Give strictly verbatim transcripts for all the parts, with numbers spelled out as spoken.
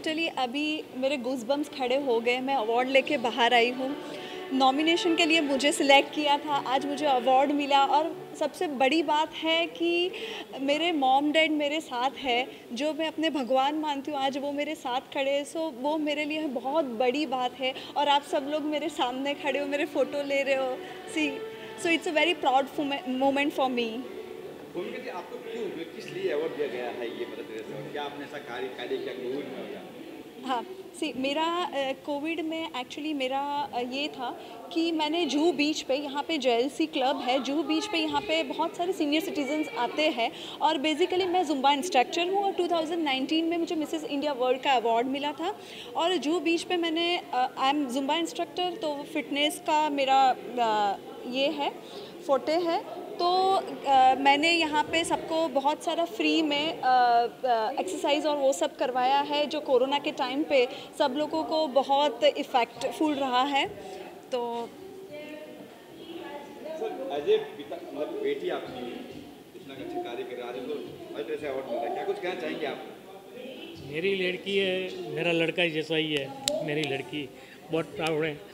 Literally अभी मेरे goosebumps खड़े हो गए। मैं अवार्ड लेके बाहर आई हूँ। नॉमिनेशन के लिए मुझे सिलेक्ट किया था, आज मुझे अवार्ड मिला और सबसे बड़ी बात है कि मेरे मॉम डैड मेरे साथ है, जो मैं अपने भगवान मानती हूँ, आज वो मेरे साथ खड़े हैं। सो वो मेरे लिए बहुत बड़ी बात है और आप सब लोग मेरे सामने खड़े हो, मेरे फ़ोटो ले रहे हो। See so it's a very proud moment for me. Bhumika ji, आपको क्यों, किस लिए अवार्ड दिया गया है ये मदर टेरेसा और क्या आपने ऐसा कार्य कार्य किया कोविड में या? हाँ, सी मेरा कोविड में एक्चुअली मेरा अ, ये था कि मैंने जुहू बीच पे, यहाँ पे जेएलसी क्लब है जुहू बीच पे, यहाँ पे बहुत सारे सीनियर सिटीजन्स आते हैं और बेसिकली मैं जुम्बा इंस्ट्रक्टर हूँ और टू थाउजेंड नाइनटीन में मुझे मिसेस इंडिया वर्ल्ड का अवार्ड मिला था और जुहू बीच पे मैंने आई एम जुम्बा इंस्ट्रक्टर, तो फिटनेस का मेरा आ, ये है फोटे है। तो आ, मैंने यहाँ पे सबको बहुत सारा फ्री में एक्सरसाइज और वो सब करवाया है, जो कोरोना के टाइम पे सब लोगों को बहुत इफ़ेक्टफुल रहा है। तो सर, अजय पिता मतलब बेटी आपकी इतना अच्छा कार्य कर रहा है तो मदर टेरेसा अवार्ड मिला है, क्या कुछ कहना चाहेंगे आप? मेरी लड़की है, मेरा लड़का जैसा ही है, मेरी लड़की बहुत प्राउड है।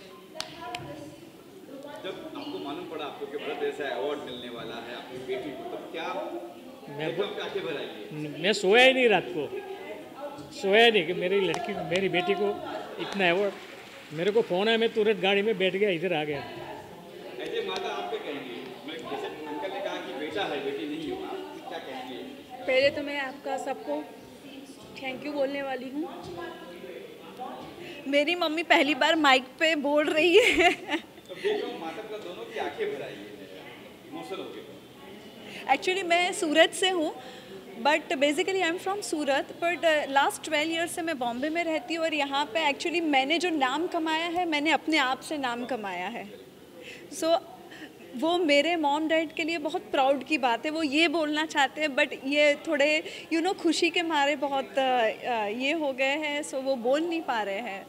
जब आपको मालूम पड़ा आपको कि मदर टेरेसा अवार्ड मिलने वाला है आपकी बेटी को, तब क्या मैं एकदम आंखें भर आई? मैं सोया ही नहीं रात को, सोया ही नहीं कि मेरी लड़की को, मेरी बेटी को इतना अवार्ड। मेरे को फ़ोन है, मैं तुरंत गाड़ी में बैठ गया, इधर आ गया। ऐसे माता आप क्या कहेंगी? मैं जैसे अंकल ने कहा कि बेटा है, बेटी नहीं हो, आप क्या कहेंगे? पहले तो मैं आपका सबको थैंक यू बोलने वाली हूँ। मेरी मम्मी पहली बार माइक पे बोल रही है। तो देख रहा हूँ माता पिता दोनों की आंखें भर आई है, इमोशनल हो गए। एक्चुअली मैं सूरत से हूँ, but basically I am from Surat, but last twelve years से मैं बॉम्बे में रहती हूँ और यहाँ पे एक्चुअली मैंने जो नाम कमाया है, मैंने अपने आप से नाम कमाया है। सो so, वो मेरे मॉम डैड के लिए बहुत प्राउड की बात है। वो ये बोलना चाहते हैं बट ये थोड़े यू you नो know, खुशी के मारे बहुत uh, ये हो गए हैं, सो so वो बोल नहीं पा रहे हैं।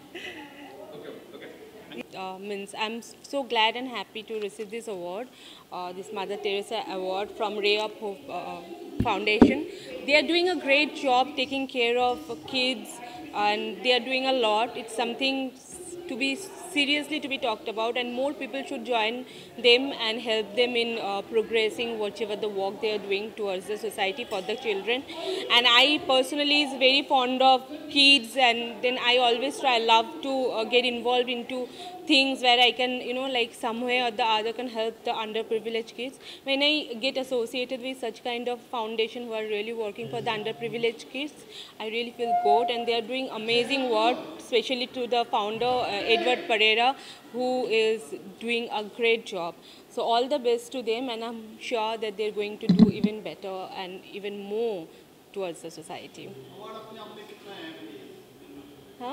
Uh, means I'm so glad and happy to receive this award, uh, this Mother Teresa Award from Ray of Hope uh, Foundation. They are doing a great job taking care of kids and they are doing a lot. It's something to be seriously to be talked about, and more people should join them and help them in uh, progressing whatever the work they are doing towards the society for the children. And I personally is very fond of kids, and then I always try love to uh, get involved into things where I can, you know, like somewhere or the other can help the underprivileged kids. When I get associated with such kind of foundation who are really working for the underprivileged kids, I really feel good, and they are doing amazing work, especially to the founder uh, Edward Pereira, who is doing a great job. So all the best to them, and I'm sure that they're going to do even better and even more towards the society. हाँ?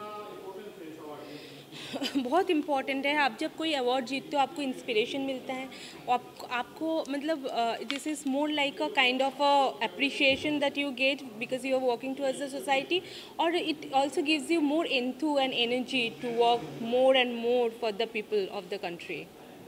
बहुत important है। आप जब कोई award जीतते हो आपको inspiration मिलता है, आप, आपको मतलब this is more like a kind of a appreciation that you get because you are working towards the society, और it also gives you more enthu and energy to work more and more for the people of the country.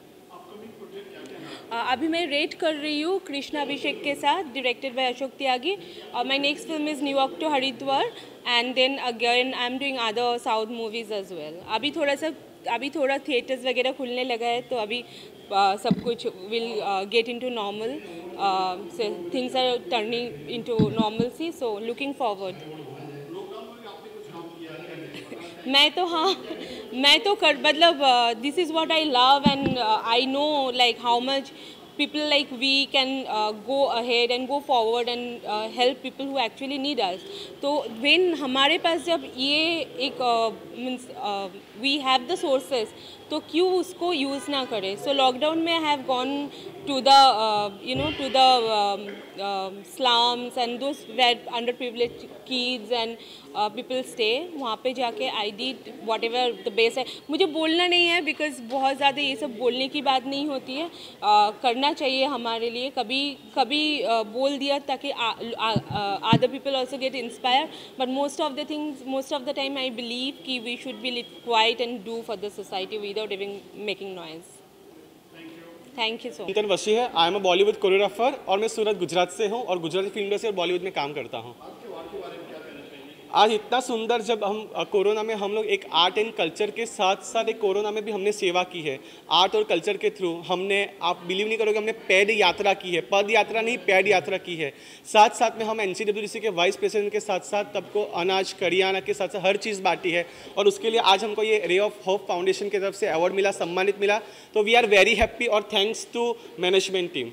Uh, अभी मैं rate कर रही हूँ कृष्णा अभिषेक के साथ, directed by Ashok Tyagi. My next film is New York to Haridwar, and then again I am doing other south movies as well. अभी थोड़ा सा अभी थोड़ा थिएटर्स वगैरह खुलने लगा है, तो अभी uh, सब कुछ will get into normal, things are turning into normalcy, so looking forward. मैं तो हाँ मैं तो कर मतलब this is what I love, and I know like how much people like we can uh, go ahead and go forward and uh, help people who actually need us. तो when हमारे पास जब ये एक means we have the sources, तो क्यों उसको use ना करें? So लॉकडाउन में I have gone to the uh, you know to the um, uh, slums and those where underprivileged kids and uh, people stay. वहाँ पे जाके I did whatever the best है। मुझे बोलना नहीं है because बहुत ज़्यादा ये सब बोलने की बात नहीं होती है, uh, करना चाहिए हमारे लिए। कभी कभी uh, बोल दिया ताकि other people also get inspired, but most of the things most of the time I believe कि we should be quiet and do for the society without even making noise. Thank you so much. Chintan Vashi है, I am a Bollywood choreographer और मैं सूरत गुजरात से हूँ और Gujarati film industry और बॉलीवुड में काम करता हूँ। आज इतना सुंदर, जब हम कोरोना में हम लोग एक आर्ट एंड कल्चर के साथ साथ एक कोरोना में भी हमने सेवा की है आर्ट और कल्चर के थ्रू। हमने, आप बिलीव नहीं करोगे, हमने पैड यात्रा की है, पद यात्रा नहीं पैड यात्रा की है। साथ साथ में हम N C W D C के वाइस प्रेसिडेंट के साथ साथ सबको अनाज करियाना के साथ साथ हर चीज़ बांटी है, और उसके लिए आज हमको ये रे ऑफ होप फाउंडेशन की तरफ से अवार्ड मिला, सम्मानित मिला। तो वी आर वेरी हैप्पी और थैंक्स टू मैनेजमेंट टीम।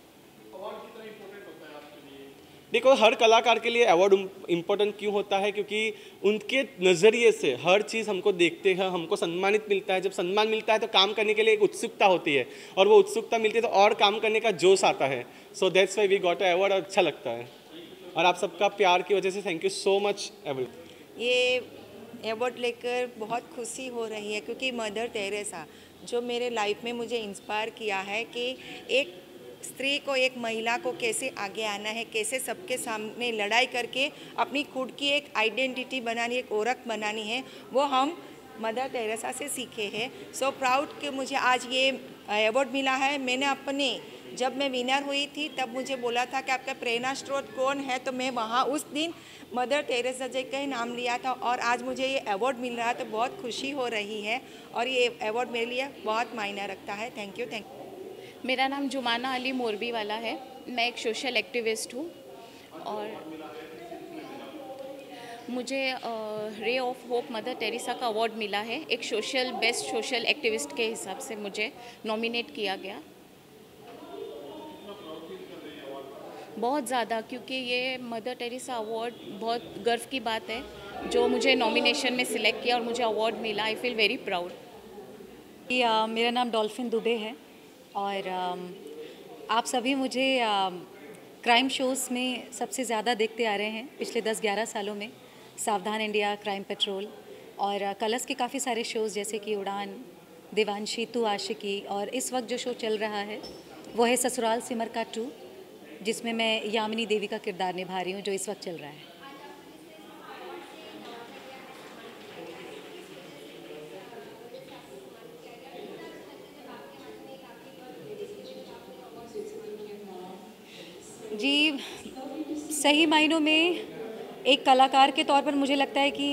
देखो, हर कलाकार के लिए अवार्ड इम्पोर्टेंट क्यों होता है, क्योंकि उनके नज़रिए से हर चीज़ हमको देखते हैं, हमको सम्मानित मिलता है। जब सम्मान मिलता है तो काम करने के लिए एक उत्सुकता होती है, और वो उत्सुकता मिलती है तो और काम करने का जोश आता है। So that's why we got a award, और अच्छा लगता है। और आप सबका प्यार की वजह से thank you so much every. ये अवार्ड लेकर बहुत खुशी हो रही है, क्योंकि मदर टेरेसा जो मेरे लाइफ में मुझे इंस्पायर किया है कि एक स्त्री को, एक महिला को कैसे आगे आना है, कैसे सबके सामने लड़ाई करके अपनी खुद की एक आइडेंटिटी बनानी, एक ओळख बनानी है, वो हम मदर टेरेसा से सीखे हैं। सो प्राउड कि मुझे आज ये अवार्ड मिला है। मैंने अपने, जब मैं विनर हुई थी तब मुझे बोला था कि आपका प्रेरणा स्रोत कौन है, तो मैं वहाँ उस दिन मदर टेरेसा जी का ही नाम लिया था, और आज मुझे ये अवार्ड मिल रहा है तो बहुत खुशी हो रही है, और ये अवार्ड मेरे लिए बहुत मायने रखता है। Thank you thank you. मेरा नाम जुमाना अली मोरबी वाला है। मैं एक सोशल एक्टिविस्ट हूँ, और मुझे ray of hope Mother Teresa का अवार्ड मिला है। एक सोशल बेस्ट सोशल एक्टिविस्ट के हिसाब से मुझे नॉमिनेट किया गया। बहुत ज़्यादा, क्योंकि ये मदर टेरेसा अवार्ड बहुत गर्व की बात है, जो मुझे नॉमिनेशन में सिलेक्ट किया और मुझे अवार्ड मिला। I feel very proud. मेरा नाम डॉल्फिन दुबे है, और आप सभी मुझे क्राइम शोज़ में सबसे ज़्यादा देखते आ रहे हैं पिछले दस ग्यारह सालों में। सावधान इंडिया, क्राइम पेट्रोल, और कलर्स के काफ़ी सारे शोज़ जैसे कि उड़ान, देवांशी, तू आशिकी, और इस वक्त जो शो चल रहा है वो है ससुराल सिमर का टू, जिसमें मैं यामिनी देवी का किरदार निभा रही हूँ, जो इस वक्त चल रहा है। जी, सही मायनों में एक कलाकार के तौर पर मुझे लगता है कि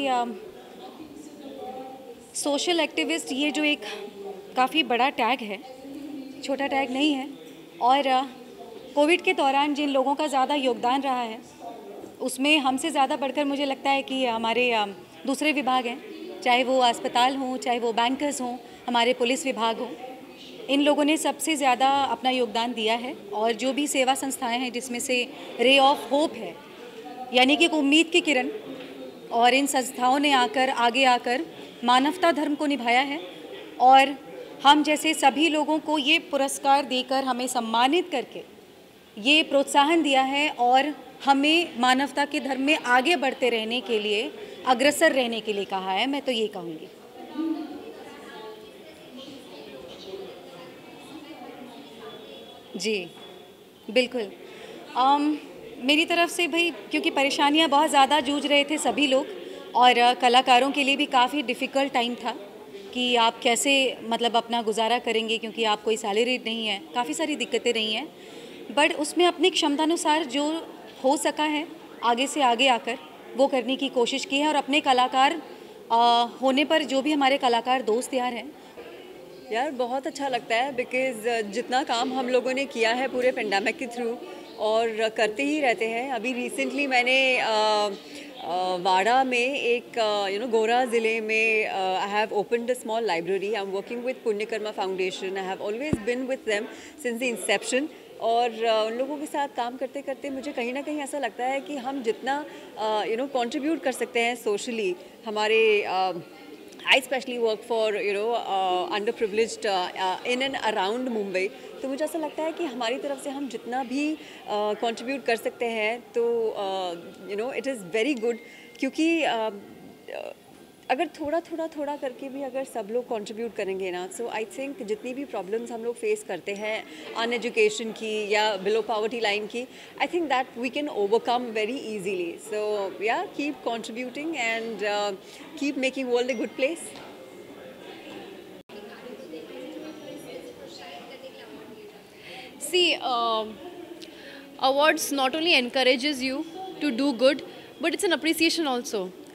सोशल एक्टिविस्ट ये जो एक काफ़ी बड़ा टैग है, छोटा टैग नहीं है। और कोविड के दौरान जिन लोगों का ज़्यादा योगदान रहा है, उसमें हमसे ज़्यादा बढ़कर मुझे लगता है कि हमारे दूसरे विभाग हैं, चाहे वो अस्पताल हों, चाहे वो बैंकर्स हों, हमारे पुलिस विभाग हों। इन लोगों ने सबसे ज़्यादा अपना योगदान दिया है। और जो भी सेवा संस्थाएं हैं, जिसमें से रे ऑफ होप है, यानी कि एक उम्मीद की किरण, और इन संस्थाओं ने आकर आगे आकर मानवता धर्म को निभाया है, और हम जैसे सभी लोगों को ये पुरस्कार देकर हमें सम्मानित करके ये प्रोत्साहन दिया है, और हमें मानवता के धर्म में आगे बढ़ते रहने के लिए, अग्रसर रहने के लिए कहा है। मैं तो ये कहूँगी। जी बिल्कुल। आम, मेरी तरफ से भाई, क्योंकि परेशानियां बहुत ज़्यादा जूझ रहे थे सभी लोग, और कलाकारों के लिए भी काफ़ी डिफ़िकल्ट टाइम था कि आप कैसे मतलब अपना गुजारा करेंगे, क्योंकि आप कोई सैलरी नहीं है, काफ़ी सारी दिक्कतें रही हैं। बट उसमें अपनी क्षमतानुसार जो हो सका है, आगे से आगे आकर वो करने की कोशिश की है। और अपने कलाकार आ, होने पर जो भी हमारे कलाकार दोस्त यार हैं, यार बहुत अच्छा लगता है, बिकॉज़ जितना काम हम लोगों ने किया है पूरे पेंडेमिक के थ्रू, और करते ही रहते हैं। अभी रिसेंटली मैंने आ, आ, वाड़ा में एक यू नो गोरा ज़िले में I have opened a small library. I am working with Punyakarma foundation. I have always been with them since the inception. और uh, उन लोगों के साथ काम करते करते मुझे कहीं ना कहीं ऐसा लगता है कि हम जितना यू नो कंट्रीब्यूट कर सकते हैं सोशली, हमारे uh, I especially work for you know uh, underprivileged uh, uh, in and around Mumbai, तो मुझे ऐसा लगता है कि हमारी तरफ से हम जितना भी कंट्रीब्यूट uh, कर सकते हैं तो you know it is very good, क्योंकि uh, uh, अगर थोड़ा थोड़ा थोड़ा करके भी अगर सब लोग कंट्रीब्यूट करेंगे ना, सो आई थिंक जितनी भी प्रॉब्लम्स हम लोग फेस करते हैं अन एजुकेशन की या बिलो पॉवर्टी लाइन की, I think that we can overcome very easily. So yeah keep contributing and keep making world a good place. See, uh, awards not only encourages you to do good, but it's an appreciation also.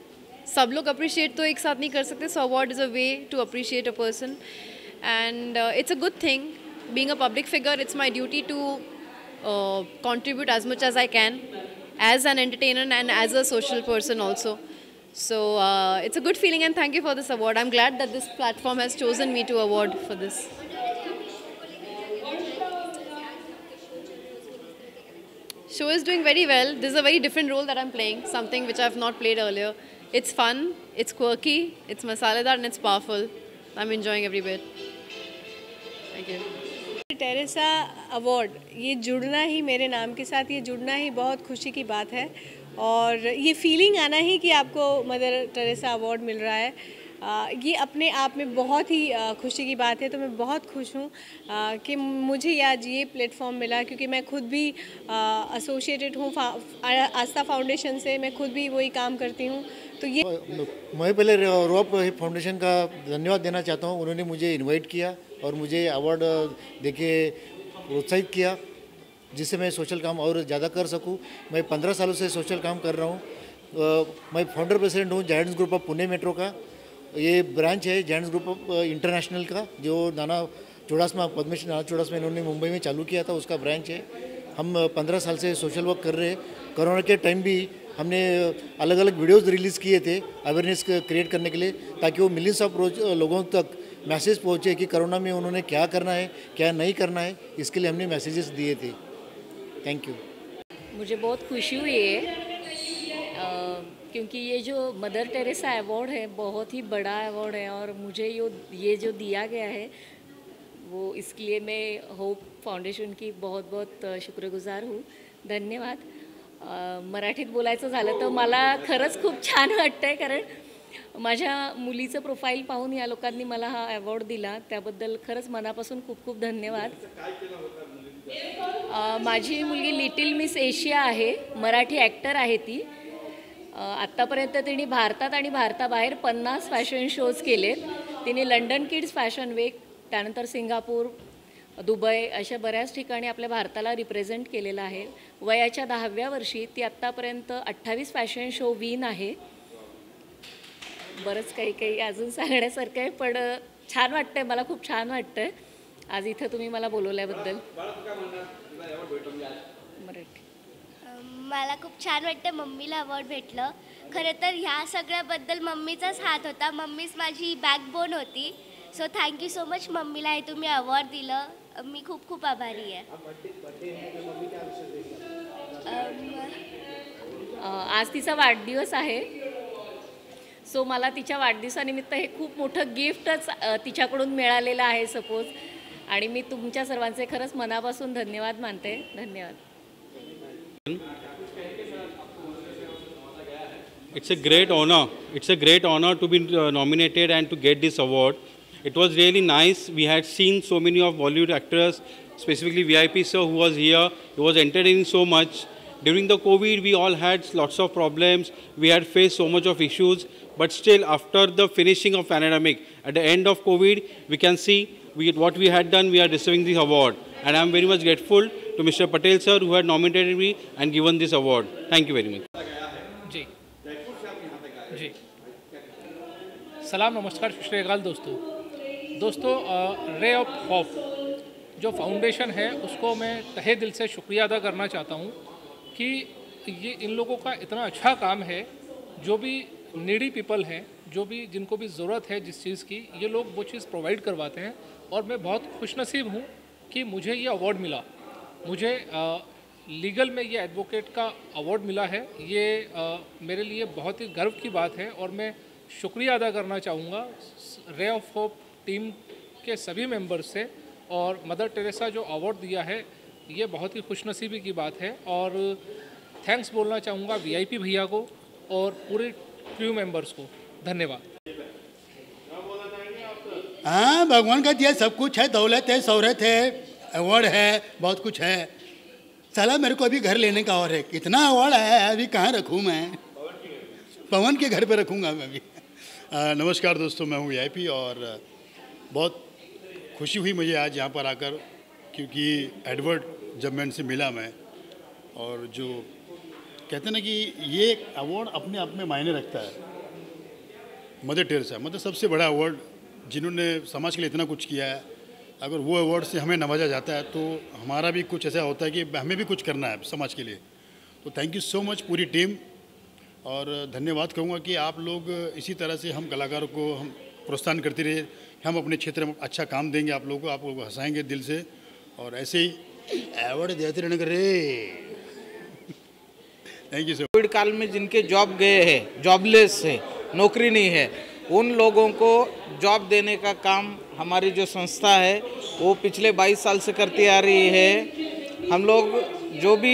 सब लोग appreciate तो एक साथ नहीं कर सकते, so award is a way to appreciate a person and it's a good thing. Being a public figure, it's my duty to contribute as much as I can as an entertainer and as a social person also. So uh, it's a good feeling and thank you for this award. I'm glad that this platform has chosen me to award for this. Show is doing very well. This is a very different role that I'm playing, something which I've not played earlier. It's fun, it's quirky, it's masaledar and it's powerful. I'm enjoying every bit. Thank you. Teresa award, ये जुड़ना ही, मेरे नाम के साथ ये जुड़ना ही बहुत खुशी की बात है और ये फीलिंग आना ही कि आपको मदर टेरेसा अवार्ड मिल रहा है, आ, ये अपने आप में बहुत ही आ, खुशी की बात है. तो मैं बहुत खुश हूँ कि मुझे आज ये प्लेटफॉर्म मिला, क्योंकि मैं खुद भी एसोसिएटेड हूँ आस्था फाउंडेशन से, मैं खुद भी वही काम करती हूँ. तो ये मैं पहले रोप फाउंडेशन का धन्यवाद देना चाहता हूँ. उन्होंने मुझे इनवाइट किया और मुझे अवार्ड देके प्रोत्साहित किया, जिससे मैं सोशल काम और ज़्यादा कर सकूं. मैं पंद्रह सालों से सोशल काम कर रहा हूं. मैं फाउंडर प्रेसिडेंट हूं Giants Group of Pune Metro का. ये ब्रांच है जायंट्स ग्रुप ऑफ इंटरनेशनल का, जो नाना चुड़ासमा पद्मश्री नाना चुड़ासमा इन्होंने मुंबई में चालू किया था, उसका ब्रांच है. हम पंद्रह साल से सोशल वर्क कर रहे हैं. कोरोना के टाइम भी हमने अलग अलग वीडियोज़ रिलीज़ किए थे अवेयरनेस क्रिएट करने के लिए, ताकि वो मिलियंस ऑफ लोगों तक मैसेज पहुँचे कि कोरोना में उन्होंने क्या करना है क्या नहीं करना है. इसके लिए हमने मैसेजेस दिए थे. Thank you. मुझे बहुत खुशी हुई है क्योंकि ये जो मदर टेरेसा अवार्ड है बहुत ही बड़ा अवार्ड है और मुझे यो ये जो दिया गया है वो इसके लिए मैं होप फाउंडेशन की बहुत बहुत शुक्रगुजार हूँ. धन्यवाद. मराठीत बोलायचं झालं तर मला खरंच खूप छान वाटतं आहे, कारण माझ्या मुलीचं प्रोफाईल पाहून या लोकांनी मला हा अवॉर्ड दिला, त्याबद्दल खरंच मनापासून खूप खूप धन्यवाद. माझी मुलगी लिटिल मिस एशिया आहे, मराठी ॲक्टर आहे ती. आत्तापर्यंत तिने भारतात आणि भारताबाहेर पन्नास फॅशन शोज केलेत. तिने लंडन किड्स फॅशन वीक, त्यानंतर सिंगापूर, दुबई अशा बऱ्याच ठिकाणी आपल्या भारताला रिप्रेझेंट केलेलं आहे. वयाच्या दहाव्या वर्षी ती आत्तापर्यंत अठ्ठावीस फॅशन शो विन आहे. बरंच काही काही अजून सांगण्यासारखं आहे, पण छान वाटतंय, मला खूप छान वाटतंय आज इथं तुम्ही मला बोलवल्याबद्दल. मराठी मला खूप छान वाटतं मम्मीला अवॉर्ड भेटलं. खरं तर ह्या सगळ्याबद्दल मम्मीचाच हात होता. मम्मीच माझी बॅकबोन होती. सो थँक्यू सो मच मम्मीला हे तुम्ही अवॉर्ड दिलं. मी खूप खूप आभारी आहे. आज तिचा वाढदिवस आहे, सो मला तिच्या वाढदिवसानिमित्त हे खूप मोठं गिफ्टच तिच्याकडून मिळालेलं आहे सपोज, आणि मी तुमच्या सर्वांचे खरंच मनापासून धन्यवाद मानते. धन्यवाद. It's a great honor. It's a great honor to be uh, nominated and to get this award. It was really nice. We had seen so many of Bollywood actors, specifically V I P sir who was here. He was entertaining so much. During the COVID, we all had lots of problems. We had faced so much of issues. But still, after the finishing of pandemic, at the end of COVID, we can see we, what we had done. We are receiving this award, and I am very much grateful to Mister Patel sir who had nominated me and given this award. Thank you very much. जी जी सलाम नमस्कार सत श्री अकाल दोस्तों दोस्तों रे of hope जो foundation है उसको मैं तहे दिल से शुक्रिया अदा करना चाहता हूँ कि ये इन लोगों का इतना अच्छा काम है. जो भी नीडी पीपल हैं, जो भी जिनको भी ज़रूरत है जिस चीज़ की, ये लोग वो चीज़ प्रोवाइड करवाते हैं. और मैं बहुत खुशनसीब हूँ कि मुझे ये अवार्ड मिला. मुझे आ, लीगल में ये एडवोकेट का अवार्ड मिला है. ये आ, मेरे लिए बहुत ही गर्व की बात है और मैं शुक्रिया अदा करना चाहूँगा रे ऑफ होप टीम के सभी मेंबर्स से. और मदर टेरेसा जो अवार्ड दिया है ये बहुत ही खुशनसीबी की बात है. और थैंक्स बोलना चाहूँगा वीआईपी भैया को और पूरे क्रू मेंबर्स को. धन्यवाद. हाँ, भगवान का दिया सब कुछ है, दौलत है, शोहरत है, अवार्ड है, बहुत कुछ है. साला मेरे को अभी घर लेने का और है. कितना अवार्ड है, अभी कहाँ रखूँ मैं? पवन के घर पे रखूँगा मैं अभी. आ, नमस्कार दोस्तों, मैं हूँ वीआईपी और बहुत खुशी हुई मुझे आज यहाँ पर आकर, क्योंकि एडवर्ड जब मैं इनसे मिला मैं, और जो कहते हैं ना कि ये अवार्ड अपने आप में मायने रखता है. मदर टेरेसा मतलब सबसे बड़ा अवार्ड, जिन्होंने समाज के लिए इतना कुछ किया है। अगर वो अवार्ड से हमें नवाजा जाता है तो हमारा भी कुछ ऐसा होता है कि हमें भी कुछ करना है समाज के लिए। तो थैंक यू सो मच पूरी टीम, और धन्यवाद कहूँगा कि आप लोग इसी तरह से हम कलाकारों को हम प्रोत्साहन करते रहे। हम अपने क्षेत्र में अच्छा काम देंगे आप लोगों को, आप लोगों को हंसाएंगे दिल से, और ऐसे ही अवार्ड देते रहने करे। Thank you sir. कोविड काल में जिनके जॉब गए हैं, जॉबलेस है, नौकरी नहीं है, उन लोगों को जॉब देने का काम हमारी जो संस्था है वो पिछले बाईस साल से करती आ रही है। हम लोग जो भी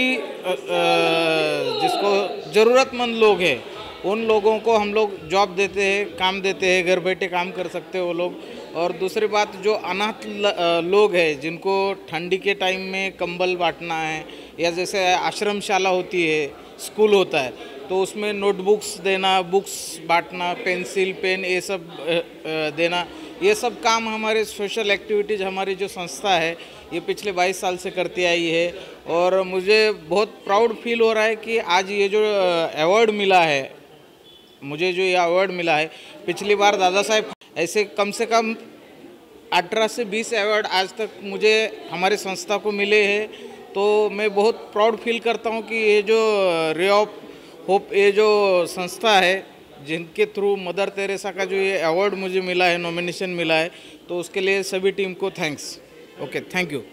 जिसको ज़रूरतमंद लोग हैं उन लोगों को हम लोग जॉब देते हैं, काम देते हैं, घर बैठे काम कर सकते हैं वो लोग। और दूसरी बात, जो अनाथ लोग हैं जिनको ठंडी के टाइम में कंबल बांटना है, या जैसे आश्रमशाला होती है, स्कूल होता है, तो उसमें नोटबुक्स देना, बुक्स बांटना, पेंसिल पेन ये सब देना, ये सब काम हमारे सोशल एक्टिविटीज़ हमारी जो संस्था है ये पिछले बाईस साल से करती आई है। और मुझे बहुत प्राउड फील हो रहा है कि आज ये जो अवार्ड मिला है, मुझे जो ये अवार्ड मिला है, पिछली बार दादा साहेब ऐसे कम से कम अठारह से बीस अवार्ड आज तक मुझे हमारे संस्था को मिले हैं। तो मैं बहुत प्राउड फील करता हूँ कि ये जो रे ऑफ होप ये जो संस्था है जिनके थ्रू मदर तेरेसा का जो ये अवार्ड मुझे मिला है, नॉमिनेशन मिला है, तो उसके लिए सभी टीम को थैंक्स। Okay, thank you.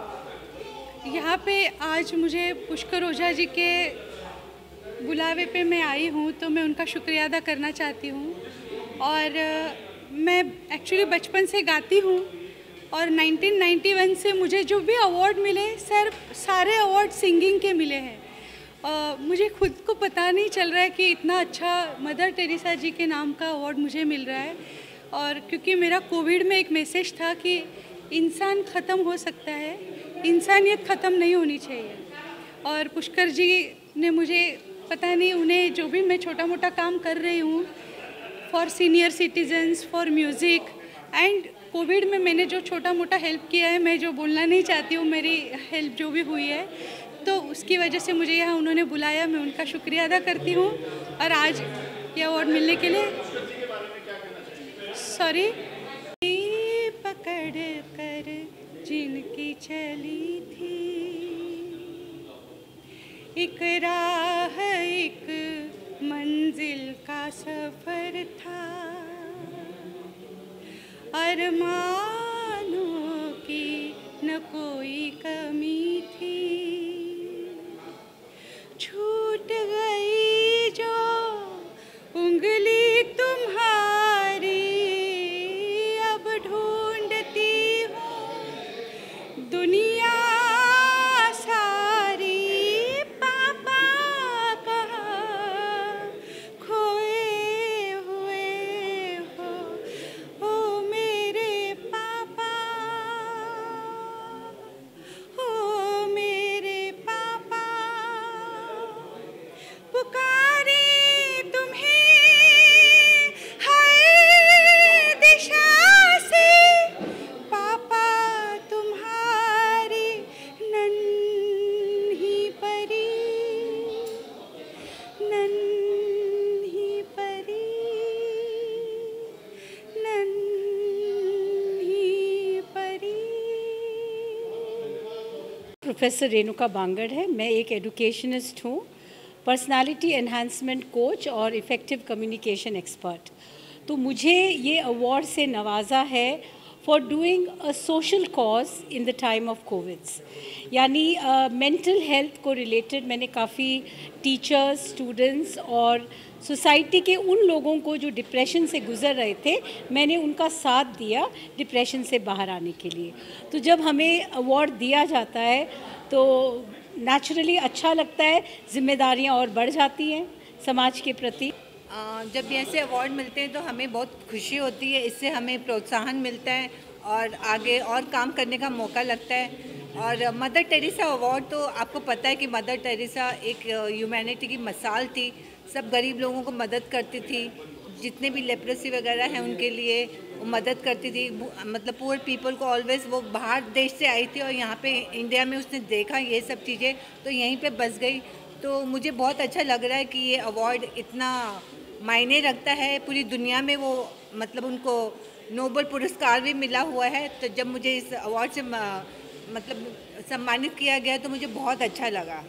यहाँ पे आज मुझे पुष्कर ओझा जी के बुलावे पे मैं आई हूँ, तो मैं उनका शुक्रिया अदा करना चाहती हूँ। और मैं एक्चुअली बचपन से गाती हूँ, और नाइनटीन नाइंटी वन से मुझे जो भी अवार्ड मिले सर, सारे अवार्ड सिंगिंग के मिले हैं। Uh, मुझे खुद को पता नहीं चल रहा है कि इतना अच्छा मदर टेरेसा जी के नाम का अवार्ड मुझे मिल रहा है। और क्योंकि मेरा कोविड में एक मैसेज था कि इंसान ख़त्म हो सकता है, इंसानियत ख़त्म नहीं होनी चाहिए। और पुष्कर जी ने मुझे पता नहीं, उन्हें जो भी मैं छोटा मोटा काम कर रही हूँ for senior citizens, for music and Covid में मैंने जो छोटा मोटा हेल्प किया है, मैं जो बोलना नहीं चाहती हूँ, मेरी हेल्प जो भी हुई है, तो उसकी वजह से मुझे यहाँ उन्होंने बुलाया, मैं उनका शुक्रिया अदा करती हूँ। और आज ये अवार्ड मिलने के लिए सॉरी पकड़ कर जिनकी चली थी, एक राह एक मंजिल का सफ़र था, अरमानों की न कोई कमी थी, छूट गई जो उंगली तुम्हारी, अब ढूंढती हूँ दुनिया सारी, पापा कहाँ खोए हुए हो, ओ मेरे पापा, ओ मेरे पापा, पुकारे तुम्हें हर दिशा से, पापा तुम्हारी नन्ही परी, नन्ही परी, नन्ही परी। प्रोफेसर रेणुका बांगड़ है, मैं एक एडुकेशनिस्ट हूँ, पर्सनालिटी एनहांसमेंट कोच और इफ़ेक्टिव कम्युनिकेशन एक्सपर्ट। तो मुझे ये अवार्ड से नवाजा है for doing a social cause in the time of Covids, यानी मेंटल हेल्थ को रिलेटेड मैंने काफ़ी टीचर्स, स्टूडेंट्स और सोसाइटी के उन लोगों को जो डिप्रेशन से गुज़र रहे थे, मैंने उनका साथ दिया डिप्रेशन से बाहर आने के लिए। तो जब हमें अवार्ड दिया जाता है तो नेचुरली अच्छा लगता है, जिम्मेदारियां और बढ़ जाती हैं समाज के प्रति। जब ऐसे अवार्ड मिलते हैं तो हमें बहुत खुशी होती है, इससे हमें प्रोत्साहन मिलता है और आगे और काम करने का मौका लगता है। और मदर टेरेसा अवार्ड तो आपको पता है कि मदर टेरेसा एक ह्यूमैनिटी की मिसाल थी, सब गरीब लोगों को मदद करती थी, जितने भी लेप्रोसी वगैरह हैं उनके लिए वो मदद करती थी, मतलब पुअर पीपल को ऑलवेज। वो बाहर देश से आई थी और यहाँ पे इंडिया में उसने देखा ये सब चीज़ें, तो यहीं पे बस गई। तो मुझे बहुत अच्छा लग रहा है कि ये अवार्ड इतना मायने रखता है पूरी दुनिया में। वो मतलब उनको नोबेल पुरस्कार भी मिला हुआ है। तो जब मुझे इस अवार्ड से मतलब सम्मानित किया गया तो मुझे बहुत अच्छा लगा।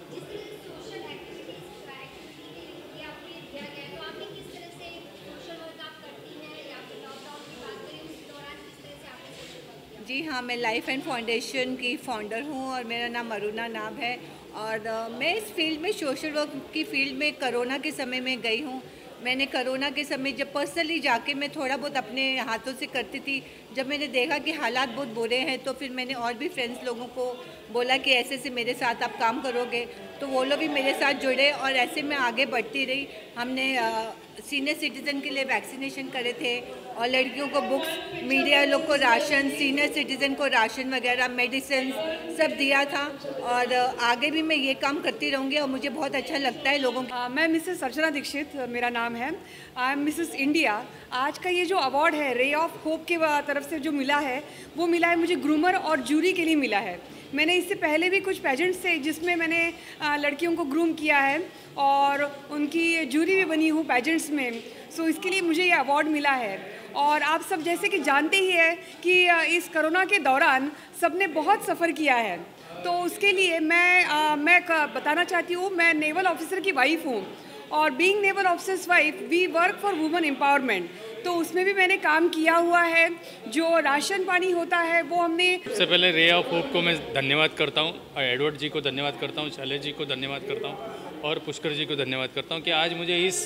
जी हाँ, मैं लाइफ एंड फाउंडेशन की फाउंडर हूँ और मेरा नाम अरुणा नाम है। और uh, मैं इस फील्ड में सोशल वर्क की फील्ड में कोरोना के समय में गई हूँ। मैंने कोरोना के समय जब पर्सनली जाके मैं थोड़ा बहुत अपने हाथों से करती थी, जब मैंने देखा कि हालात बहुत बुरे हैं तो फिर मैंने और भी फ्रेंड्स लोगों को बोला कि ऐसे से मेरे साथ आप काम करोगे, तो वो लोग भी मेरे साथ जुड़े और ऐसे मैं आगे बढ़ती रही। हमने सीनियर सिटीज़न के लिए वैक्सीनेशन करे थे और लड़कियों को बुक्स, मीडिया लोग को राशन, सीनियर सिटीज़न को राशन वगैरह, मेडिसिन सब दिया था। और आगे भी मैं ये काम करती रहूँगी और मुझे बहुत अच्छा लगता है लोगों को। मैं मिसेस अर्चना दीक्षित मेरा नाम है। I am Mrs India. आज का ये जो अवार्ड है रे ऑफ होप के तरफ से जो मिला है वो मिला है मुझे ग्रूमर और जूरी के लिए मिला है। मैंने इससे पहले भी कुछ पेजेंट्स थे जिसमें मैंने लड़कियों को ग्रूम किया है और उनकी जूरी भी बनी हूँ पेजेंट्स में। सो इसके लिए मुझे ये अवार्ड मिला है। और आप सब जैसे कि जानते ही है कि इस कोरोना के दौरान सबने बहुत सफ़र किया है, तो उसके लिए मैं आ, मैं बताना चाहती हूँ, मैं नेवल ऑफिसर की वाइफ हूँ और being naval officers wife we work for women empowerment, तो उसमें भी मैंने काम किया हुआ है। जो राशन पानी होता है वो हमने सबसे पहले रे ऑफ होप को मैं धन्यवाद करता हूँ, एडवर्ड जी को धन्यवाद करता हूँ, शैलेश जी को धन्यवाद करता हूँ और पुष्कर जी को धन्यवाद करता हूँ कि आज मुझे इस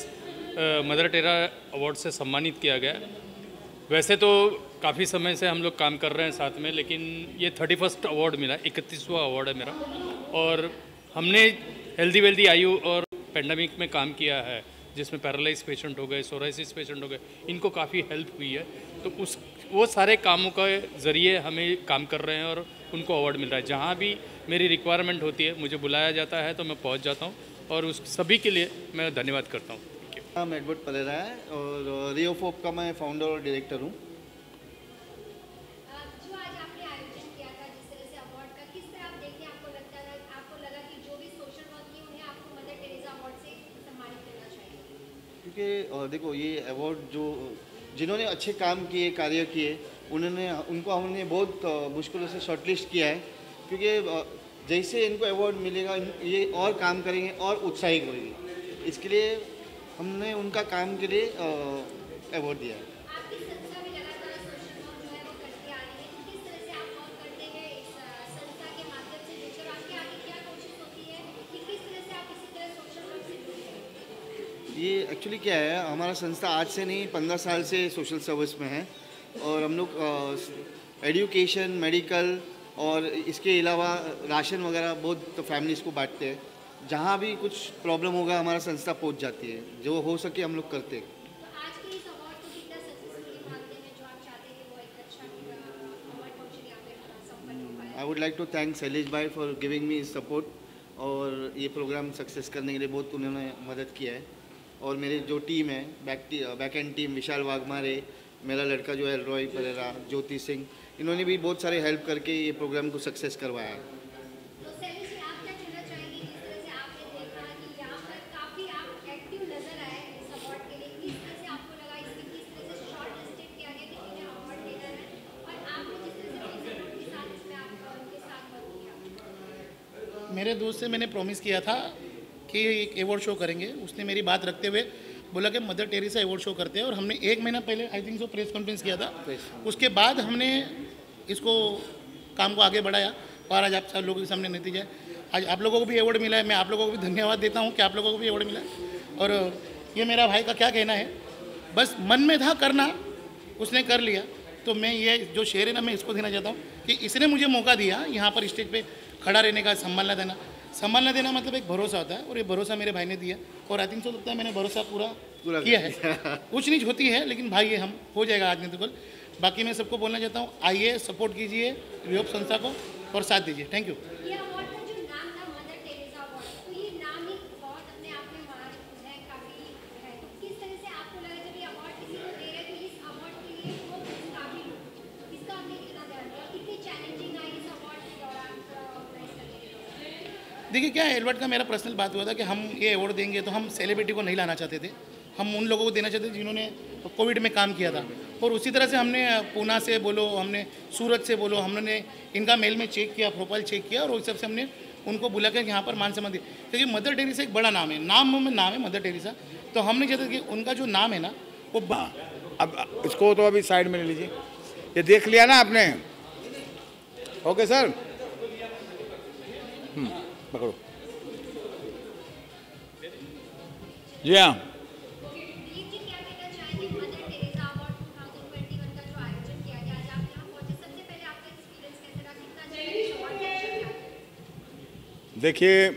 मदर टेरेसा अवार्ड से सम्मानित किया गया। वैसे तो काफ़ी समय से हम लोग काम कर रहे हैं साथ में, लेकिन ये थर्टी फर्स्ट अवार्ड मिला, इकतीसवां अवार्ड है मेरा। और हमने हेल्दी वेल्दी आयु और पेंडेमिक में काम किया है, जिसमें पैरालाइज पेशेंट हो गए, सोराइसिस पेशेंट हो गए, इनको काफ़ी हेल्प हुई है। तो उस वो सारे कामों के ज़रिए हमें काम कर रहे हैं और उनको अवार्ड मिल रहा है। जहाँ भी मेरी रिक्वायरमेंट होती है, मुझे बुलाया जाता है तो मैं पहुँच जाता हूँ और उस सभी के लिए मैं धन्यवाद करता हूँ। नाम एडवर्ड परेरा है और रे ऑफ होप का मैं फाउंडर और डायरेक्टर हूँ। क्योंकि देखो ये अवार्ड जो जिन्होंने अच्छे काम किए, कार्य किए, उन्होंने उनको हमने बहुत मुश्किलों से शॉर्टलिस्ट किया है। क्योंकि जैसे इनको अवार्ड मिलेगा ये और काम करेंगे और उत्साहित होंगे, इसके लिए हमने उनका काम के लिए अवार्ड दिया है। ये एक्चुअली क्या है, हमारा संस्था आज से नहीं पंद्रह साल से सोशल सर्विस में है और हम लोग एजुकेशन, मेडिकल और इसके अलावा राशन वगैरह बहुत तो फैमिलीज़ को बांटते हैं। जहाँ भी कुछ प्रॉब्लम होगा हमारा संस्था पहुँच जाती है, जो हो सके हम लोग करते हैं। I would like to thank Shailesh भाई फॉर गिविंग मी सपोर्ट, और ये प्रोग्राम सक्सेस करने के लिए बहुत उन्होंने मदद किया है। और मेरी जो टीम है, back back end team, Vishal Waghmare, मेरा लड़का जो है रॉय परेरा, ज्योति सिंह, इन्होंने भी बहुत सारे हेल्प करके ये प्रोग्राम को सक्सेस करवाया है। मेरे दोस्त से मैंने प्रॉमिस किया था कि एक अवार्ड शो करेंगे। उसने मेरी बात रखते हुए बोला कि मदर टेरेसा अवार्ड शो करते हैं, और हमने एक महीना पहले I think so press conference किया था। उसके बाद हमने इसको काम को आगे बढ़ाया और आज आप सब लोगों के सामने नतीजा है। आज आप लोगों को भी अवार्ड मिला है। मैं आप लोगों को भी धन्यवाद देता हूँ कि आप लोगों को भी अवार्ड मिला है। और ये मेरा भाई का क्या कहना है, बस मन में था करना, उसने कर लिया। तो मैं ये जो शेर है ना, मैं इसको देना चाहता हूँ कि इसने मुझे मौका दिया यहाँ पर स्टेज पे खड़ा रहने का, संभालना देना। संभालना देना मतलब एक भरोसा होता है, और ये भरोसा मेरे भाई ने दिया और आई थिंक सो लगता है मैंने भरोसा पूरा पूरा किया है। कुछ नीच होती है लेकिन भाई ये हम हो जाएगा आज नहीं तो कल। बाकी मैं सबको बोलना चाहता हूँ, आइए सपोर्ट कीजिए योग संस्था को और साथ दीजिए। Thank you. देखिए क्या है, एडवर्ड का मेरा पर्सनल बात हुआ था कि हम ये अवार्ड देंगे तो हम सेलिब्रिटी को नहीं लाना चाहते थे, हम उन लोगों को देना चाहते हैं जिन्होंने कोविड में काम किया था। और उसी तरह से हमने पूना से बोलो, हमने सूरत से बोलो, हमने इनका मेल में चेक किया, प्रोफाइल चेक किया और उस हिसाब से हमने उनको बुला कर यहाँ पर मान सम्मान दिया। क्योंकि मदर टेरेसा एक बड़ा नाम है, नाम में नाम है मदर टेरेसा, तो हमने चाहते कि उनका जो नाम है ना वो अब इसको तो अभी साइड में ले लीजिए, ये देख लिया ना आपने। ओके सर, हम्म पकड़ो। जी हाँ, देखिए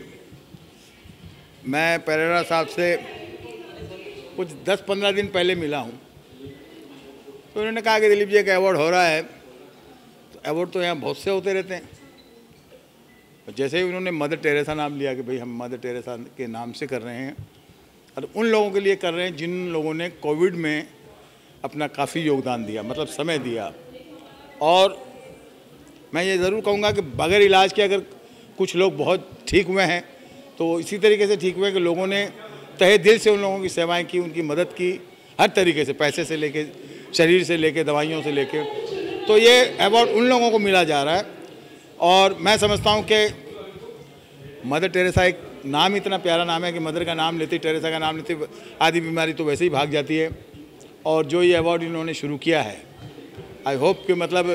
मैं पेरेरा साहब से कुछ दस पंद्रह दिन पहले मिला हूँ, तो उन्होंने कहा कि दिलीप जी एक अवार्ड हो रहा है। तो अवार्ड तो यहाँ बहुत से होते रहते हैं। जैसे ही उन्होंने मदर टेरेसा नाम लिया कि भाई हम मदर टेरेसा के नाम से कर रहे हैं और उन लोगों के लिए कर रहे हैं जिन लोगों ने कोविड में अपना काफ़ी योगदान दिया, मतलब समय दिया। और मैं ये ज़रूर कहूँगा कि बगैर इलाज के अगर कुछ लोग बहुत ठीक हुए हैं तो इसी तरीके से ठीक हुए कि लोगों ने तहे दिल से उन लोगों की सेवाएं की, उनकी मदद की, हर तरीके से, पैसे से लेके, शरीर से लेके, दवाइयों से लेके। तो ये अवार्ड उन लोगों को मिला जा रहा है। और मैं समझता हूँ कि मदर टेरेसा एक नाम इतना प्यारा नाम है कि मदर का नाम लेती, टेरेसा का नाम लेती, आधी बीमारी तो वैसे ही भाग जाती है। और जो ये अवार्ड इन्होंने शुरू किया है, आई होप कि मतलब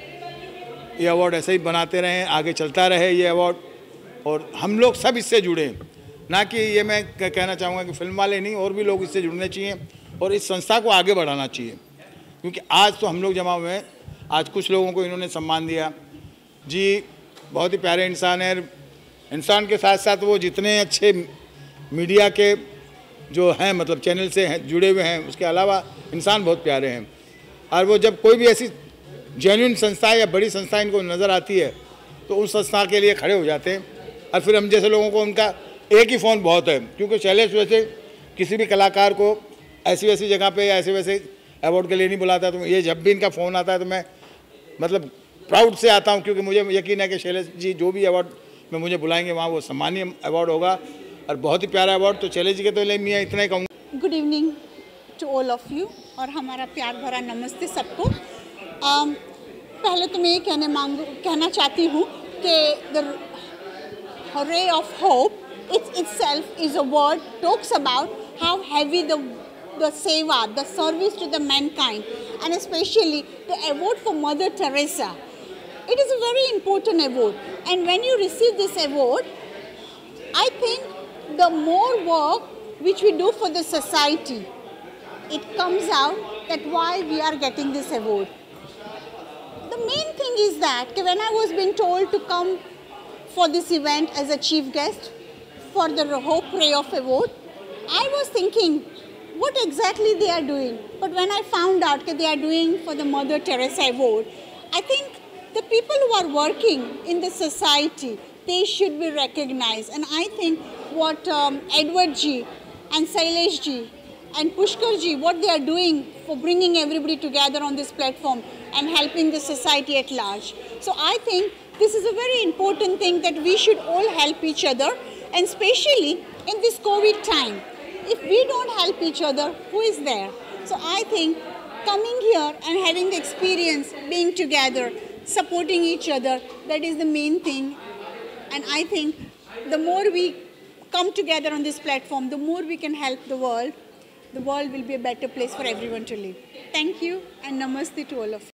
ये अवार्ड ऐसे ही बनाते रहें, आगे चलता रहे ये अवार्ड, और हम लोग सब इससे जुड़े। ना कि ये मैं कहना चाहूँगा कि फिल्म वाले नहीं, और भी लोग इससे जुड़ने चाहिए और इस संस्था को आगे बढ़ाना चाहिए। क्योंकि आज तो हम लोग जमा हुए हैं, आज कुछ लोगों को इन्होंने सम्मान दिया जी, बहुत ही प्यारे इंसान है। इंसान के साथ साथ वो जितने अच्छे मीडिया के जो हैं, मतलब चैनल से हैं, जुड़े हुए हैं, उसके अलावा इंसान बहुत प्यारे हैं। और वो जब कोई भी ऐसी जेन्युइन संस्था या बड़ी संस्था इनको नज़र आती है तो उस संस्था के लिए खड़े हो जाते हैं। और फिर हम जैसे लोगों को उनका एक ही फ़ोन बहुत है, क्योंकि शैलेश वैसे किसी भी कलाकार को ऐसी वैसी जगह पे या ऐसे वैसे अवार्ड के लिए नहीं बुलाता। तो ये जब भी इनका फ़ोन आता है तो मैं मतलब प्राउड से आता हूँ, क्योंकि मुझे यकीन है कि शैलेश जी जो भी अवार्ड में मुझे बुलाएंगे वहाँ वो सम्मानीय अवार्ड होगा और बहुत ही प्यारा अवार्ड। तो शैलेश जी के तो ले मैं इतना ही कहूँगा। Good evening to all of you और हमारा प्यार भरा नमस्ते सबको। um, पहले तो मैं ये कहने मांगू कहना चाहती हूँ कि the ray of hope it's itself is a word talks about how heavy the the seva, the service to the mankind, and especially the award for Mother Teresa. It is a very important award, and when you receive this award, I think the more work which we do for the society, it comes out that why we are getting this award. The main thing is that when I was being told to come for this event as a chief guest for the Hope Ray of Award, I was thinking what exactly they are doing. But when I found out that they are doing for the Mother Teresa Award, I think the people who are working in the society, they should be recognized. And I think what um, Edward ji and Sailesh ji and Pushkar ji, what they are doing for bringing everybody together on this platform and helping the society at large. So I think this is a very important thing that we should all help each other, and especially in this COVID time. If we don't help each other, who is there? So I think coming here and having the experience, being together, supporting each other, that is the main thing. And I think the more we come together on this platform, the more we can help the world. The world will be a better place for everyone to live. Thank you and namaste to all of you.